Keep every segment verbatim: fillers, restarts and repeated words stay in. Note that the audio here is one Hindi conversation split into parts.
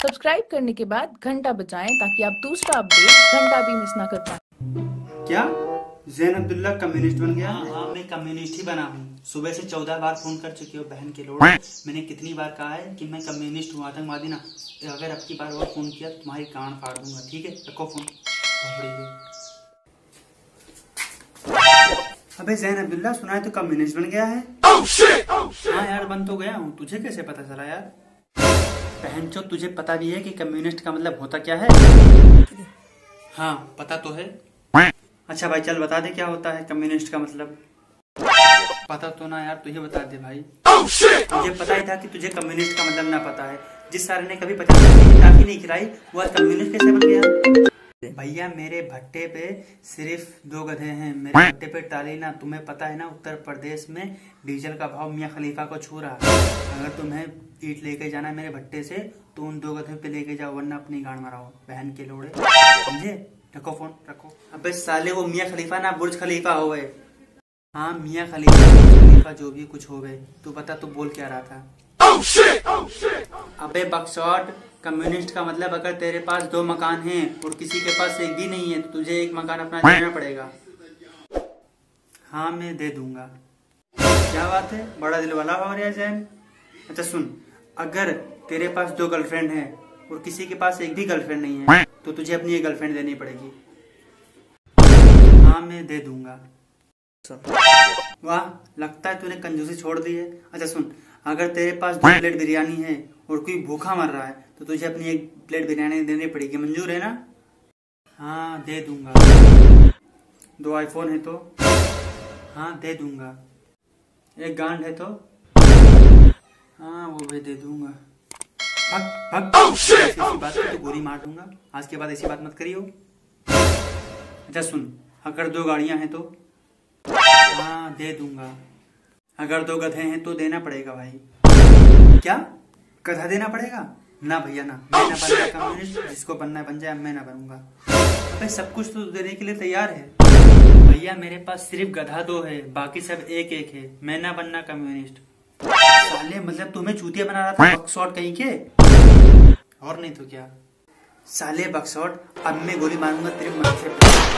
सब्सक्राइब करने के बाद घंटा बजाएं ताकि आप दूसरा अपडेट घंटा भी मिस ना कर पाएं। क्या ज़ैन अब्दुल्ला कम्युनिस्ट बन गया? हाँ हाँ मैं कम्युनिस्ट ही बना हूँ। सुबह से चौदह बार फोन कर चुकी हो बहन के लोड़। मैंने कितनी बार कहा है कि मैं कम्युनिस्ट हूँ, आतंकवादी ना। अगर अब की बार और फोन किया तुम्हारी कान फाड़ दूंगा, ठीक है? रखो फोन। अबे ज़ैन अब्दुल्ला, सुना है तो कम्युनिस्ट बन गया है? oh shit, oh shit। हाँ यार बन तो गया हूँ, तुझे कैसे पता चला यार? बहन चो, तुझे पता भी है कि कम्युनिस्ट का मतलब होता क्या है? हाँ पता तो है। अच्छा भाई चल बता दे क्या होता है कम्युनिस्ट का मतलब। पता तो ना यार, तुझे बता दे भाई। oh shit, मुझे पता ही था कि तुझे कम्युनिस्ट का मतलब ना पता है। जिस सारे ने कभी पचास की टाफी नहीं खिलाई वो आज कम्युनिस्ट कैसे बन गया? भैया मेरे भट्टे पे सिर्फ दो गधे हैं, मेरे भट्टे पे टाली ना। तुम्हें पता है ना उत्तर प्रदेश में डीजल का भाव मियाँ खलीफा को छू रहा है। अगर तुम्हें ईंट लेके जाना है मेरे भट्टे से तो उन दो गधे पे लेके जाओ, वरना अपनी गांड मराओ बहन के लोड़े, समझे? रखो फोन रखो। अबे साले वो मियाँ खलीफा ना बुर्ज खलीफा हो गए। हाँ मियाँ खलीफा बुर्ज खलीफा जो भी कुछ हो गए। तू बता तू बोल क्या रहा था? oh shit, oh shit। अबे बकशॉट, कम्युनिस्ट का मतलब अगर तेरे पास दो मकान हैं और किसी के पास एक भी नहीं है तो तुझे एक मकान अपना देना पड़ेगा। हाँ मैं दे दूंगा। क्या बात है, बड़ा दिल वाला हो रहा है ज़ैन। अच्छा सुन, अगर तेरे पास दो गर्लफ्रेंड है और किसी के पास एक भी गर्लफ्रेंड नहीं है तो तुझे अपनी एक गर्लफ्रेंड देनी पड़ेगी। हाँ मैं दे दूंगा। वाह, लगता है तूने कंजूसी छोड़ दी है। अच्छा सुन, अगर तेरे पास दो प्लेट बिरयानी है और कोई भूखा मर रहा है तो तुझे अपनी एक प्लेट बिरयानी देनी पड़ेगी, मंजूर है ना? हाँ दे दूंगा। दो आईफोन है तो? हाँ दे दूंगा। एक गांड है तो? हाँ वो भी दे दूंगा। भग भग oh shit, oh बात तो गोली मार दूंगा। आज के बाद ऐसी बात मत करियो। अच्छा सुन, अगर दो गाड़ियां हैं तो? हाँ दे दूंगा। अगर दो गधे हैं तो देना पड़ेगा भाई। क्या गधा देना पड़ेगा? ना भैया ना, मैं ना बनना कम्युनिस्ट। जिसको बनना बन जाए, मैं ना बनूंगा। अबे सब कुछ तो देने के लिए तैयार है। भैया मेरे पास सिर्फ गधा दो है, बाकी सब एक एक है। मैं ना बनना कम्युनिस्ट। साले मतलब तुम्हें चूतिया बना रहा था बक्सौट कहीं के? और नहीं तो क्या। साले बक्सौट, अब मैं गोली मारूंगा तेरे माथे पे।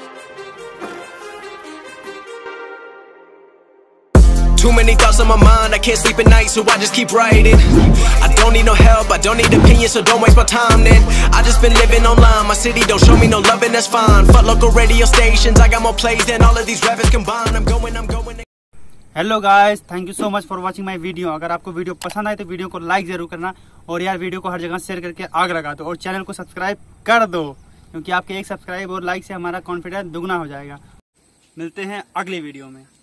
Too many thoughts on my mind, I can't sleep at night, so I just keep writing. I don't need no help, I don't need opinions, so don't waste my time then. I just been living online, my city don't show me no love and that's fine. Fuck local radio stations, I got more plays than all of these rappers combined. I'm going, I'm going. Hello guys, thank you so much for watching my video. अगर आपको वीडियो पसंद आए तो वीडियो को लाइक जरूर करना और यार वीडियो को हर जगह शेयर करके आग लगा दो और चैनल को सब्सक्राइब कर दो, क्योंकि आपके एक सब्सक्राइब और लाइक से हमारा कॉन्फिडेंस दुगना हो जाएगा। मिलते हैं अगली वीडियो में।